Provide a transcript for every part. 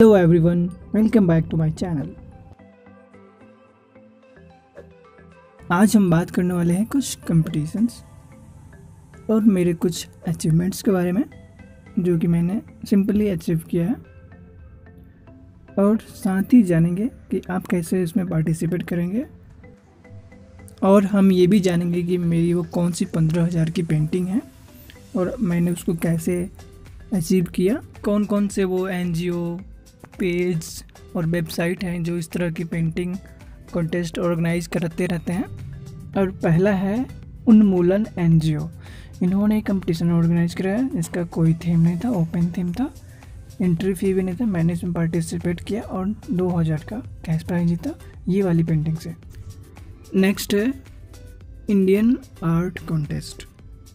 Hello everyone, welcome back to my channel. आज हम बात करने वाले हैं कुछ कंपटीशंस और मेरे कुछ अचीवमेंट्स के बारे में जो कि मैंने सिंपली अचीव किया है, और साथ ही जानेंगे कि आप कैसे इसमें पार्टिसिपेट करेंगे, और हम ये भी जानेंगे कि मेरी वो कौन सी 15,000 की पेंटिंग है और मैंने उसको कैसे अचीव किया। कौन कौन से वो NGO पेज और वेबसाइट हैं जो इस तरह की पेंटिंग कॉन्टेस्ट ऑर्गेनाइज करते रहते हैं। और पहला है उन्मूलन NGO। इन्होंने एक कंपटीशन ऑर्गेनाइज कराया जिसका कोई थीम नहीं था, ओपन थीम था, एंट्री फी भी नहीं था। मैंने इसमें पार्टिसिपेट किया और 2,000 का कैश प्राइज जीता ये वाली पेंटिंग से। नेक्स्ट है इंडियन आर्ट कॉन्टेस्ट।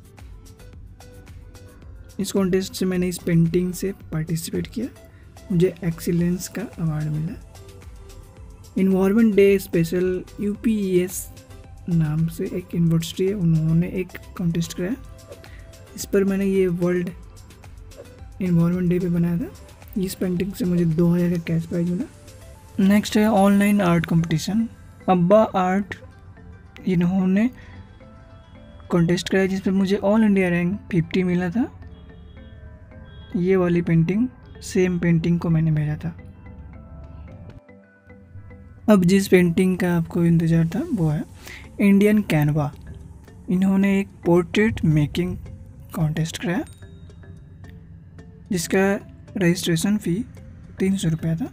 इस कॉन्टेस्ट से मैंने इस पेंटिंग से पार्टिसिपेट किया, मुझे एक्सीलेंस का अवार्ड मिला। इन्वायरमेंट डे स्पेशल UPES नाम से एक यूनिवर्सिटी है, उन्होंने एक कॉन्टेस्ट कराया। इस पर मैंने ये वर्ल्ड इन्वायरमेंट डे पे बनाया था। इस पेंटिंग से मुझे 2,000 का कैश प्राइज मिला। नेक्स्ट है ऑनलाइन आर्ट कंपटीशन। अब्बा आर्ट, इन्होंने कॉन्टेस्ट कराया जिस पर मुझे ऑल इंडिया रैंक 50 मिला था। ये वाली पेंटिंग, सेम पेंटिंग को मैंने भेजा था। अब जिस पेंटिंग का आपको इंतज़ार था वो है इंडियन कैनवा। इन्होंने एक पोर्ट्रेट मेकिंग कॉन्टेस्ट कराया जिसका रजिस्ट्रेशन फ़ी 300 रुपया था।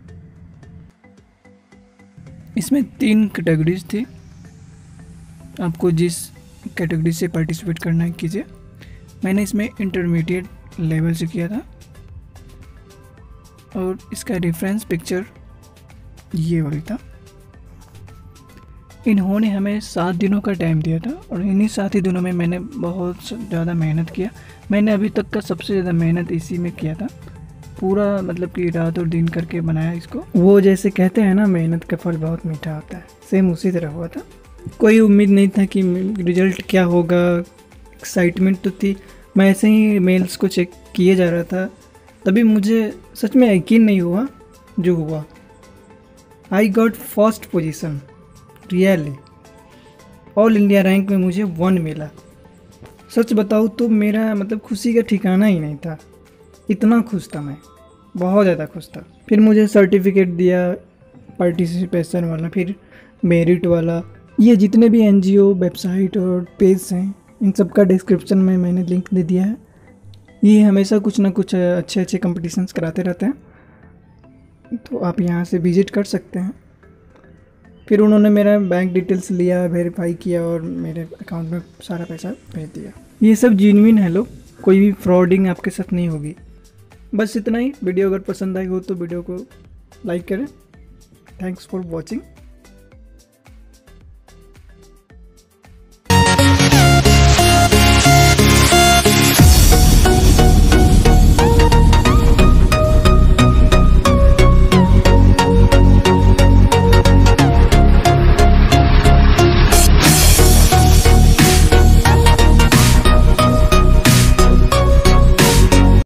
इसमें 3 कैटेगरीज थी, आपको जिस कैटेगरी से पार्टिसिपेट करना है कीजिए। मैंने इसमें इंटरमीडिएट लेवल से किया था और इसका रेफरेंस पिक्चर ये वाली था। इन्होंने हमें 7 दिनों का टाइम दिया था और इन्हीं 7 ही दिनों में मैंने बहुत ज़्यादा मेहनत किया। मैंने अभी तक का सबसे ज़्यादा मेहनत इसी में किया था, पूरा मतलब कि रात और दिन करके बनाया इसको। वो जैसे कहते हैं ना, मेहनत का फल बहुत मीठा होता है, सेम उसी तरह हुआ था। कोई उम्मीद नहीं था कि रिज़ल्ट क्या होगा, एक्साइटमेंट तो थी। मैं ऐसे ही मेल्स को चेक किए जा रहा था, तभी मुझे सच में यकीन नहीं हुआ जो हुआ। I got first position, really. All India rank में मुझे 1 मिला। सच बताऊँ तो मेरा मतलब खुशी का ठिकाना ही नहीं था, इतना खुश था मैं, बहुत ज़्यादा खुश था। फिर मुझे सर्टिफिकेट दिया पार्टिसिपेशन वाला, फिर मेरिट वाला। ये जितने भी NGO वेबसाइट और पेज हैं इन सब का डिस्क्रिप्शन में मैंने लिंक दे दिया है। ये हमेशा कुछ ना कुछ अच्छे अच्छे कंपटीशंस कराते रहते हैं, तो आप यहाँ से विज़िट कर सकते हैं। फिर उन्होंने मेरा बैंक डिटेल्स लिया, वेरीफाई किया और मेरे अकाउंट में सारा पैसा भेज दिया। ये सब जेन्युइन है लोग, कोई भी फ्रॉडिंग आपके साथ नहीं होगी। बस इतना ही। वीडियो अगर पसंद आई हो तो वीडियो को लाइक करें। Thanks for watching.